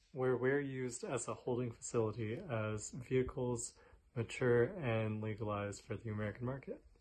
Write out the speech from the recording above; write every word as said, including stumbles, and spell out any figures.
where we're used as a holding facility as vehicles mature and legalize for the American market.